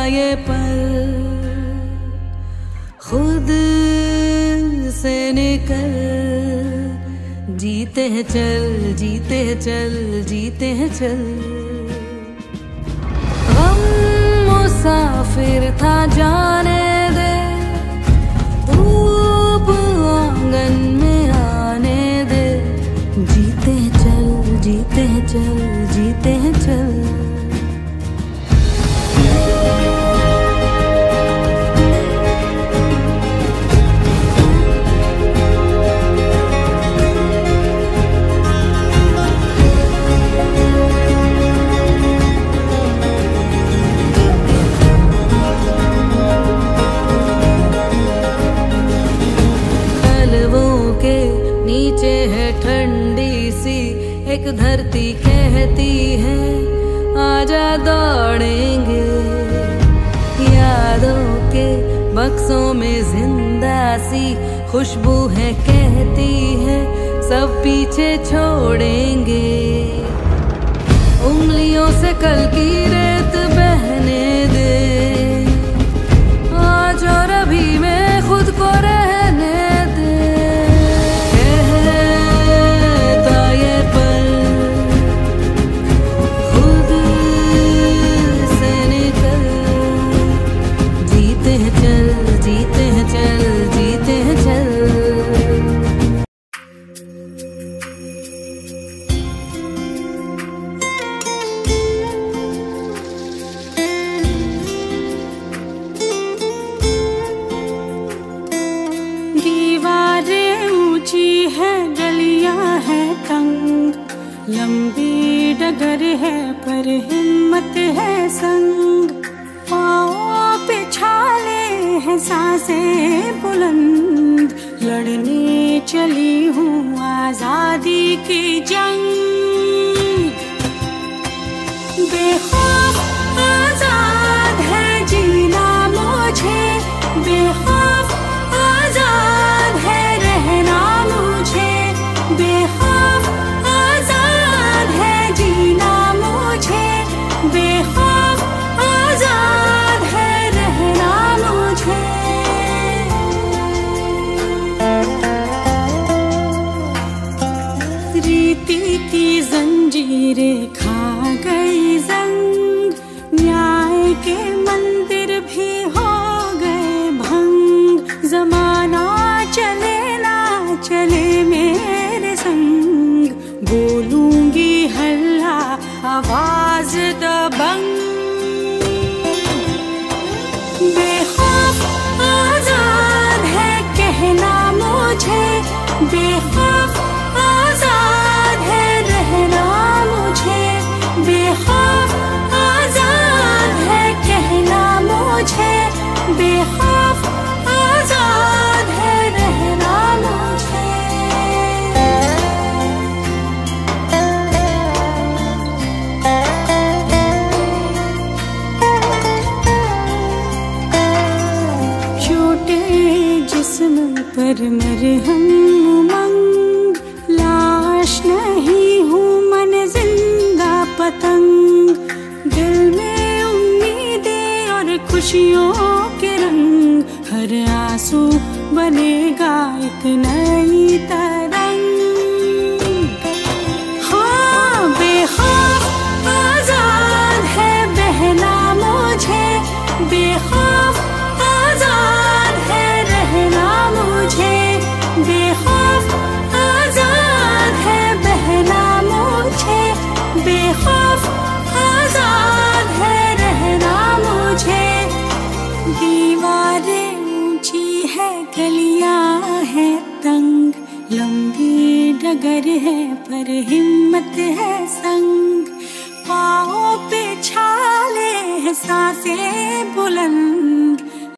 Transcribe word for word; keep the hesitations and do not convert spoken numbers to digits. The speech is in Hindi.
ये पल खुद से निकल, जीते हैं चल, जीते हैं चल, जीते हैं चल। गम मुसाफिर था जाने दे, धूप आंगन में आने दे, जीते हैं चल, जीते हैं चल, जीते हैं चल। नीचे है ठंडी सी एक धरती, कहती है आजा दौड़ेंगे। यादों के बक्सों में जिंदा सी खुशबू है, कहती है सब पीछे छोड़ेंगे। उंगलियों से कल की रेत बहने दे, आज और अभी में खुद को रहने दे। लंबी डगर है पर हिम्मत है संग, पाँव पे छाले हैं सांसें बुलंद, लड़ने चली हूँ आजादी की जंग। बेखौफ आजाद है जीना मुझे, बेखौफ आजाद है रहना मुझे, बेखौफ बेखौफ आजाद है रहना मुझे। रीति की जंजीरें खा गई जंग, न्याय के मंदिर भी हो गए भंग। जमाना चले ना चले मेरे संग, बोलूंगी हल्ला आवाज दबंग। बेखौफ आजाद है कहना मुझे, बेखौफ आजाद है रहना मुझे, बेखौफ आजाद है कहना मुझे, बेखौफ आजाद है रहना मुझे। पर मरहम उमंग, लाश नहीं हूँ मन जिंदा पतंग। दिल में उम्मीदें और खुशियों के रंग, हर आंसू बनेगा एक नई तरंग। हाँ बेखौफ आजाद है बहना मुझे, बेखौफ आजाद है रहना मुझे, बेखौफ आजाद है बहना मुझे, बेखौफ आजाद है रहना मुझे। दीवारें ऊंची है गलियां है तंग, लंबी डगर है पर हिम्मत है संग। पाँव पे छाले हैं सांसें बुलंद,